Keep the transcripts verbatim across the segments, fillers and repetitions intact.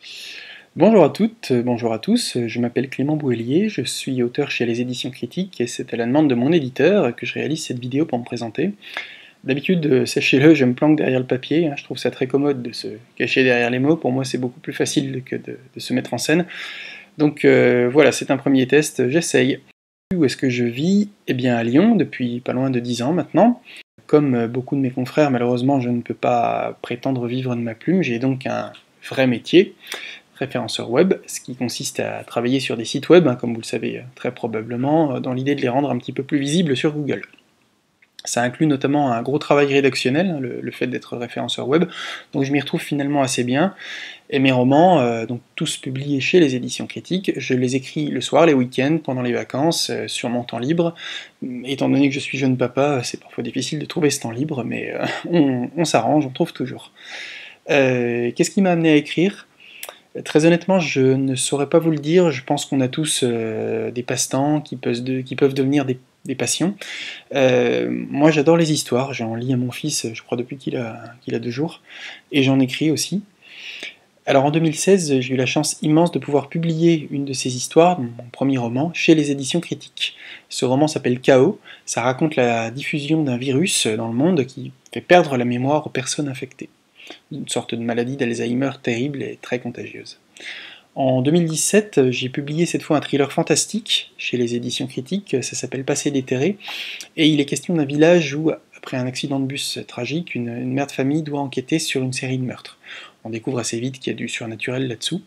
Bonjour à toutes, euh, bonjour à tous, je m'appelle Clément Bouhellier, je suis auteur chez les Éditions Critiques et c'est à la demande de mon éditeur que je réalise cette vidéo pour me présenter. D'habitude, euh, sachez-le, je me planque derrière le papier, hein, je trouve ça très commode de se cacher derrière les mots, pour moi c'est beaucoup plus facile que de, de se mettre en scène. Donc euh, voilà, c'est un premier test, j'essaye. Où est-ce que je vis? Eh bien à Lyon, depuis pas loin de dix ans maintenant. Comme beaucoup de mes confrères, malheureusement je ne peux pas prétendre vivre de ma plume, j'ai donc un vrai métier. Référenceur web, ce qui consiste à travailler sur des sites web, hein, comme vous le savez très probablement, dans l'idée de les rendre un petit peu plus visibles sur Google. Ça inclut notamment un gros travail rédactionnel, le, le fait d'être référenceur web, donc je m'y retrouve finalement assez bien. Et mes romans, euh, donc tous publiés chez les Éditions Critiques, je les écris le soir, les week-ends, pendant les vacances, euh, sur mon temps libre. Étant donné que je suis jeune papa, c'est parfois difficile de trouver ce temps libre, mais euh, on, on s'arrange, on trouve toujours. Euh, Qu'est-ce qui m'a amené à écrire ? Très honnêtement, je ne saurais pas vous le dire, je pense qu'on a tous euh, des passe-temps qui peuvent, de, qui peuvent devenir des, des passions. Euh, moi j'adore les histoires, j'en lis à mon fils, je crois depuis qu'il a, qu'il a deux jours, et j'en écris aussi. Alors en deux mille seize, j'ai eu la chance immense de pouvoir publier une de ces histoires, mon premier roman, chez les Éditions Critiques. Ce roman s'appelle Chaos, ça raconte la diffusion d'un virus dans le monde qui fait perdre la mémoire aux personnes infectées. Une sorte de maladie d'Alzheimer terrible et très contagieuse. En deux mille dix-sept, j'ai publié cette fois un thriller fantastique chez les Éditions Critiques, ça s'appelle Passé déterré, et il est question d'un village où, après un accident de bus tragique, une, une mère de famille doit enquêter sur une série de meurtres. On découvre assez vite qu'il y a du surnaturel là-dessous.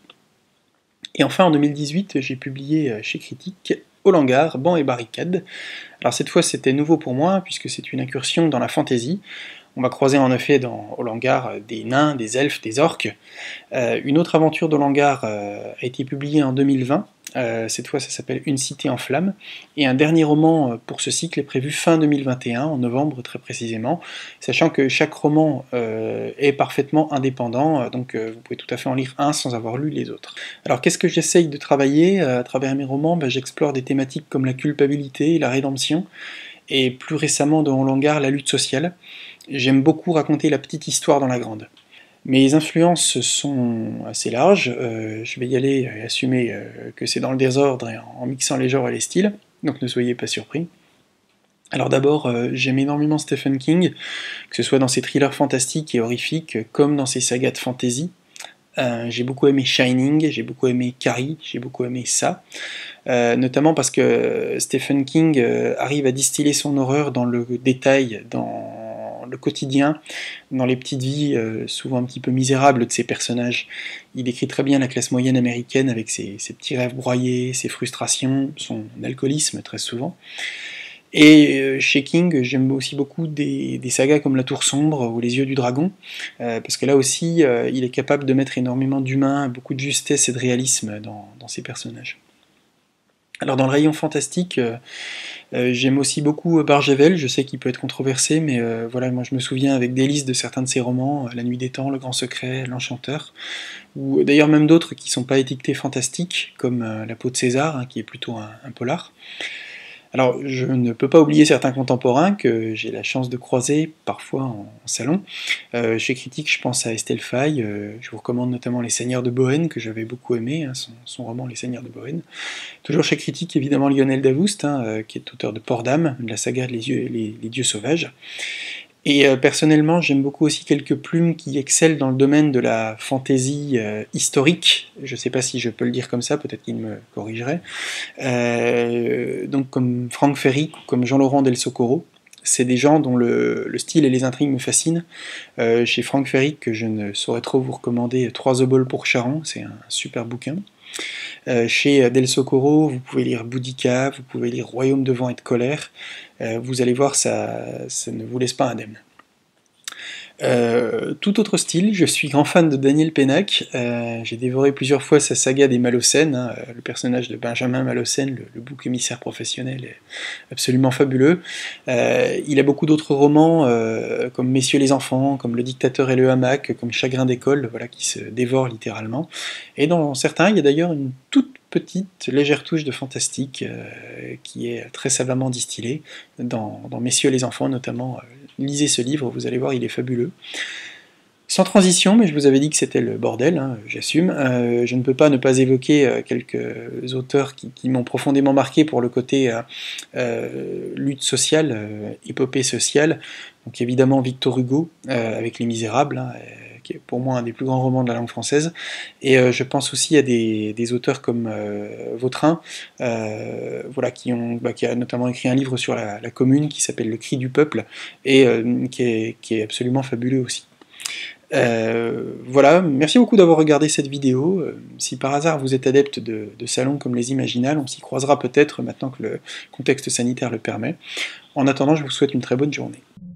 Et enfin, en deux mille dix-huit, j'ai publié chez Critique Au Langar, Bancs et Barricades. Alors cette fois, c'était nouveau pour moi, puisque c'est une incursion dans la fantasy. On va croiser en effet dans Au Langar des nains, des elfes, des orques. Euh, une autre aventure d'Au Langar euh, a été publiée en deux mille vingt, euh, cette fois ça s'appelle Une cité en flammes, et un dernier roman pour ce cycle est prévu fin deux mille vingt et un, en novembre très précisément, sachant que chaque roman euh, est parfaitement indépendant, donc euh, vous pouvez tout à fait en lire un sans avoir lu les autres. Alors qu'est-ce que j'essaye de travailler à travers mes romans? Ben, j'explore des thématiques comme la culpabilité, la rédemption, et plus récemment dans Au Langar, la lutte sociale. J'aime beaucoup raconter la petite histoire dans la grande. Mes influences sont assez larges, euh, je vais y aller et assumer euh, que c'est dans le désordre et en mixant les genres et les styles, donc ne soyez pas surpris. Alors d'abord, euh, j'aime énormément Stephen King, que ce soit dans ses thrillers fantastiques et horrifiques, comme dans ses sagas de fantasy. Euh, j'ai beaucoup aimé Shining, j'ai beaucoup aimé Carrie, j'ai beaucoup aimé ça, euh, notamment parce que Stephen King euh, arrive à distiller son horreur dans le détail, dans le quotidien, dans les petites vies euh, souvent un petit peu misérables de ses personnages. Il écrit très bien la classe moyenne américaine avec ses, ses petits rêves broyés, ses frustrations, son alcoolisme très souvent. Et euh, chez King, j'aime aussi beaucoup des, des sagas comme La Tour Sombre ou Les Yeux du Dragon, euh, parce que là aussi, euh, il est capable de mettre énormément d'humain, beaucoup de justesse et de réalisme dans, dans ses personnages. Alors dans le rayon fantastique, euh, euh, j'aime aussi beaucoup Barjavel, je sais qu'il peut être controversé, mais euh, voilà, moi je me souviens avec délice de certains de ses romans, La Nuit des Temps, Le Grand Secret, L'Enchanteur, ou d'ailleurs même d'autres qui ne sont pas étiquetés fantastiques, comme euh, La Peau de César, hein, qui est plutôt un, un polar. Alors, je ne peux pas oublier certains contemporains que j'ai la chance de croiser parfois en, en salon. Euh, chez Critique, je pense à Estelle Faye, euh, je vous recommande notamment Les Seigneurs de Bohême, que j'avais beaucoup aimé, hein, son, son roman Les Seigneurs de Bohême. Toujours chez Critique, évidemment, Lionel Davoust, hein, euh, qui est auteur de Port d'âme, de la saga Les, yeux, les, les Dieux Sauvages. Et euh, personnellement, j'aime beaucoup aussi quelques plumes qui excellent dans le domaine de la fantaisie euh, historique. Je ne sais pas si je peux le dire comme ça, peut-être qu'il me corrigerait. Euh, donc comme Franck Ferry, comme Jean-Laurent Del Socorro. C'est des gens dont le, le style et les intrigues me fascinent. Euh, chez Franck Ferry, que je ne saurais trop vous recommander, Trois oboles pour Charon, c'est un super bouquin. Euh, chez Del Socorro, vous pouvez lire Boudica, vous pouvez lire Royaume de vent et de colère. Euh, vous allez voir, ça, ça ne vous laisse pas indemne. Euh, tout autre style, je suis grand fan de Daniel Pénac, euh, j'ai dévoré plusieurs fois sa saga des Malocènes, hein, le personnage de Benjamin Malocène, le, le bouc émissaire professionnel, est absolument fabuleux. Euh, il a beaucoup d'autres romans, euh, comme Messieurs les enfants, comme Le dictateur et le hamac, comme Chagrin d'école, voilà, qui se dévorent littéralement. Et dans certains, il y a d'ailleurs une toute petite, légère touche de fantastique euh, qui est très savamment distillée, dans, dans Messieurs les enfants notamment. Euh, lisez ce livre, vous allez voir, il est fabuleux. Sans transition, mais je vous avais dit que c'était le bordel, hein, j'assume, euh, je ne peux pas ne pas évoquer euh, quelques auteurs qui, qui m'ont profondément marqué pour le côté euh, euh, lutte sociale, euh, épopée sociale. Donc évidemment Victor Hugo, euh, avec Les Misérables, hein, qui est pour moi un des plus grands romans de la langue française, et euh, je pense aussi à des, des auteurs comme euh, Vautrin, euh, voilà, qui, ont, bah, qui a notamment écrit un livre sur la, la Commune qui s'appelle Le Cri du Peuple, et euh, qui, est, qui est absolument fabuleux aussi. Euh, voilà, merci beaucoup d'avoir regardé cette vidéo. Euh, si par hasard vous êtes adepte de, de salons comme les Imaginales, on s'y croisera peut-être maintenant que le contexte sanitaire le permet. En attendant, je vous souhaite une très bonne journée.